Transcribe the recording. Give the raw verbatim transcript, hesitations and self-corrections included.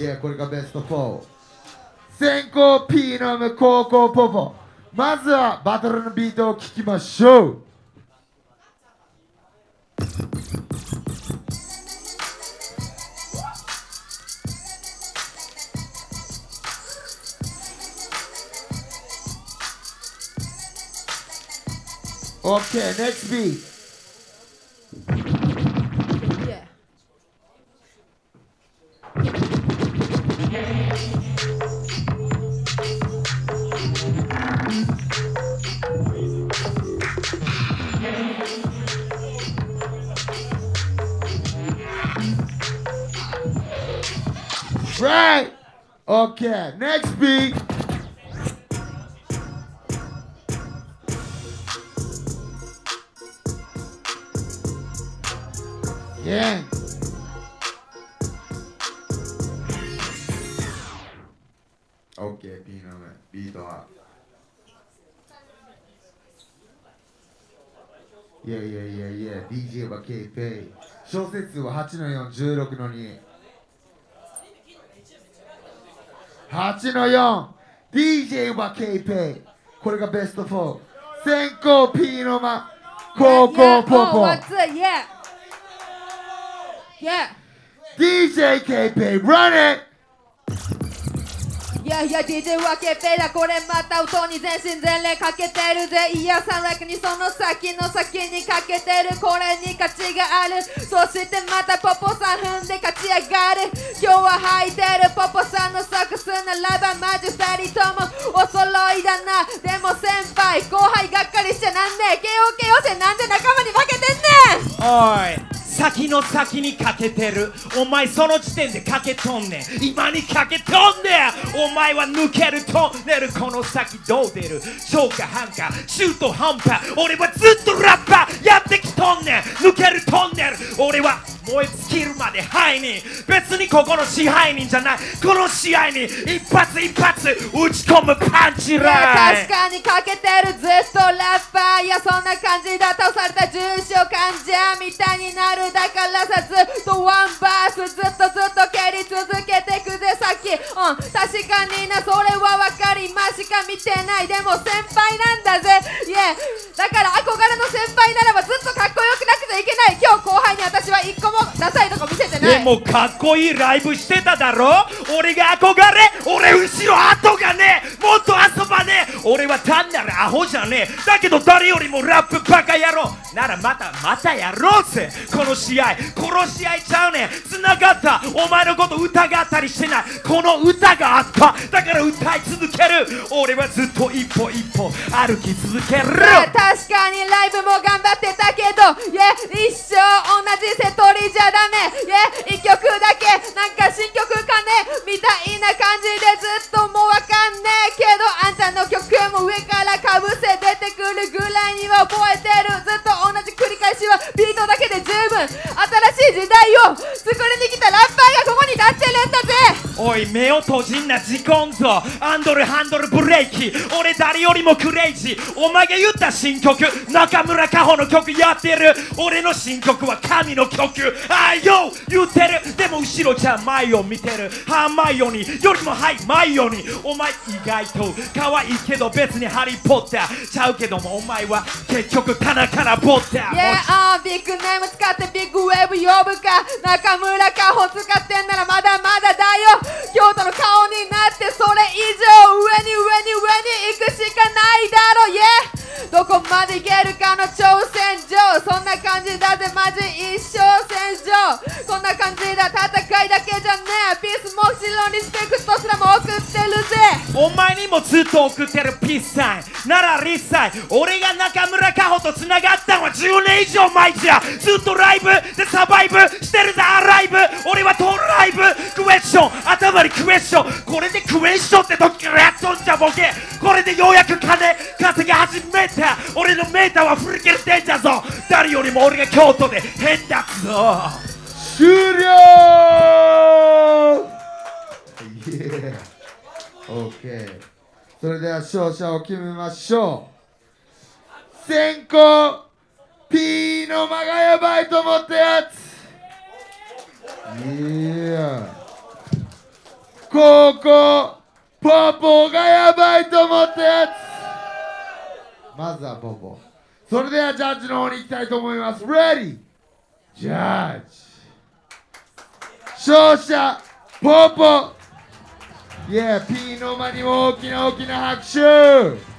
いや、これがベストフォー。先行 P ノム後攻ポポ。まずはバトルのビートを聴きましょう。Okay, next beat. Yeah. Right. Okay, next beat. Yeah. Okay, P ノムビートは。いやいやいやいや、ディージェー は K-ペイ。小節数ははちのよん、じゅうろくのに。はちのよん、ディージェー は K-ペイ。これがベストフォー。先行 P ノム、後攻ポポ。 Yeah. D J K-ペイ run it! いやいや ディージェー は K-ペイ だ。これまた音に全身全霊かけてるぜ。いやサンライクにその先の先にかけてる。これに価値がある。そしてまたポポさん踏んで勝ち上がる。今日は履いてるポポさんのソックスならばマジふたりともお揃いだな。でも先輩後輩がっかりしちゃなんね。 ケーオーケー 予選なんで仲間に負けてんねん。 おい先の先にかけてる。お前その時点でかけとんねん。今にかけとんねん。お前は抜けるトンネル。この先どう出る。消化半化中途半端。俺はずっとラッパーやってきとんねん。抜けるトンネル。俺は燃え尽きるまでハイに。別にここの支配人じゃない。この試合に一発一発打ち込むパンチライン。 確かにかけてるずっとラッパー。いやそんな感じだ。倒された重症患者みたいになる。だからさずっとワンバースずっとずっと蹴り続けてくぜさっき、うん、確かになそれは分かりましか見てない。でも先輩なんだぜ、yeah、だから憧れの先輩ならばずっとかっこよくなくちゃいけない。今日後輩に私は一個もダサいとこ見せてない。 でもかっこいいライブしてただろ。俺が憧れ。俺後ろ後がねえ。もっと遊ばねえ。俺は単なるアホじゃねえ。だけど誰よりもラップバカ野郎ならまたまたやろうぜ。この試合殺し合いちゃうねん。繋がった。お前のこと疑ったりしてない。この歌があった。だから歌い続ける。俺はずっと一歩一歩歩き続ける。 確かにライブも頑張ってたけど、yeah、一生同じ瀬戸りじゃダメ、yeah、一曲だけなんか新曲かねみたいな感じでずっともうわかんねえけど、あんたの曲も上からかぶせ出てくるぐらいには覚えてる。ずっと同じ繰り返しはビートだけで十分。新しい時代を作りに来たラッパーがここに立ってるんだぜ。 おい目を閉じんな事故んぞ。アンドルハンドルブレーキ。俺誰よりもクレイジー。お前が言った新曲中村佳穂の曲やってる。俺の新曲は神の曲。あいよ言ってる。でも後ろじゃ前を見てる。ハーマイオニーよりもはいマイオニー。お前意外と可愛いけど別にハリーポッターちゃうけども、お前は結局田中らボッター。 Yeah、uh、ビッグネーム使ってビッグウェーブ呼ぶか。中村佳穂使ってんならまだまだだよ。京都の顔になってそれ以上上に上に上に行くしかないだろ。 Yeah、 どこまで行けるかの挑戦状。そんな感じだぜマジ一生戦場。こんな感じだ。戦いだけじゃねえ。ピースもちろんリスペクトすらも送ってるぜ。 お前にもずっと送ってるピースサインならリサイ。俺が中村佳穂とつながったのはじゅうねん以上前じゃ。ずっとライブでサバイブしてるぜアライブ。俺はトールライブクエスチョン頭にクエスチョン。これでクエスチョンって時からやっとんじゃボケ。これでようやく金稼ぎ始めた。俺のメーターは振り切れてんじゃぞ。誰よりも俺が京都で変だぞ。 終了。 Yeah。 OK。 それでは勝者を決めましょう。先行 P の間がやばいと思ったやつ。いや高校ポポがやばいと思ったやつ。まずはポポ。それではジャッジの方に行きたいと思います。Ready? ジャッジ。勝者ポポ。いや、P の間にも大きな大きな拍手。